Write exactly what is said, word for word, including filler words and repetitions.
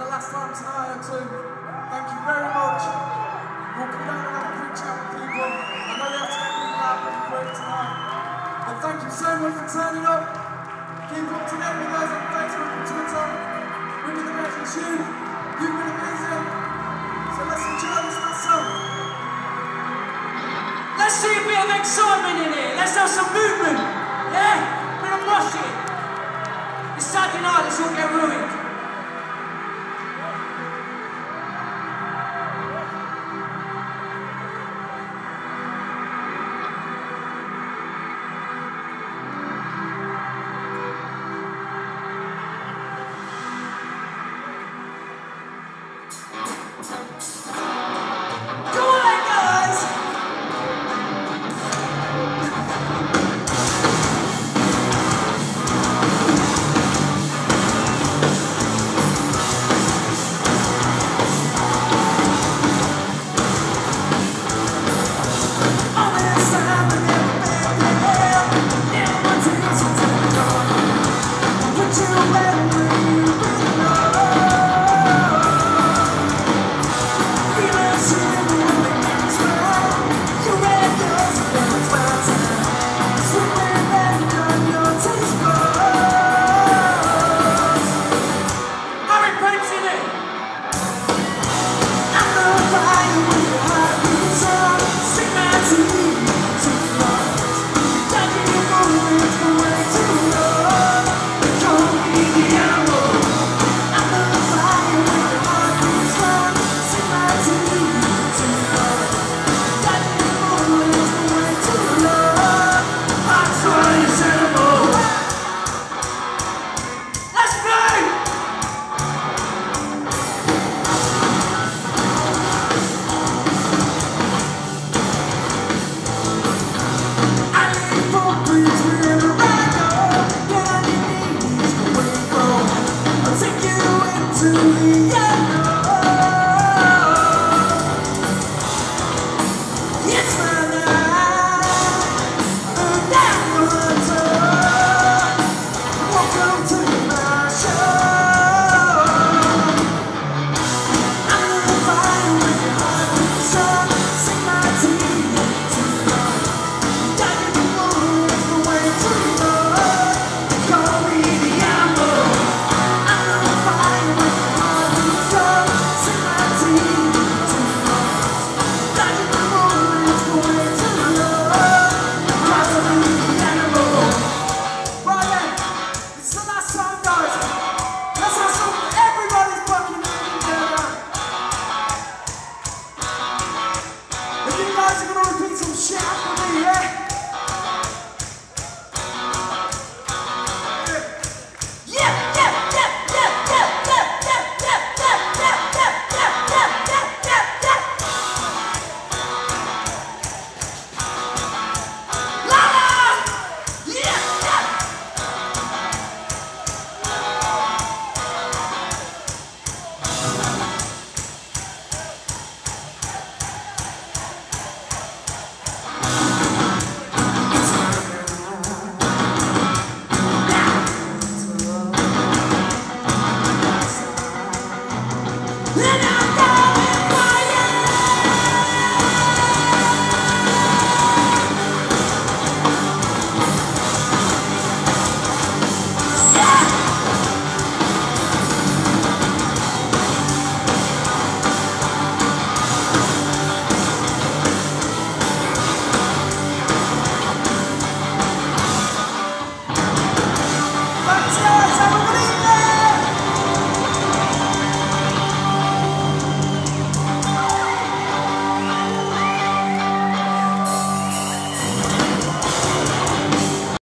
the last time tonight or two. Thank you very much. We'll come down and have a quick chat with people. I know we have to get people out pretty quick tonight. But thank you so much for turning up. Keep up to date with us on Facebook and Twitter. We've been amazing too. You've been amazing. So let's enjoy this last song. Let's see a bit of excitement in here. Let's have some movement. Yeah? A bit of moshing. It's Saturday night, let's all get ruined. Thanks guys,